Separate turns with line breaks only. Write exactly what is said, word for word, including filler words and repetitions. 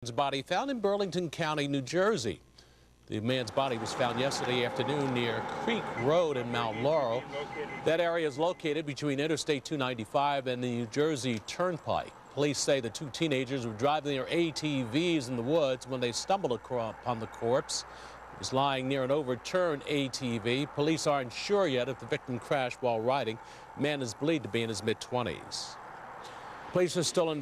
man's body found in Burlington County, New Jersey. The man's body was found yesterday afternoon near Creek Road in Mount Laurel. That area is located between Interstate two ninety-five and the New Jersey Turnpike. Police say the two teenagers were driving their A T Vs in the woods when they stumbled upon the corpse. It was lying near an overturned A T V. Police aren't sure yet if the victim crashed while riding. The man is believed to be in his mid twenties. Police are still in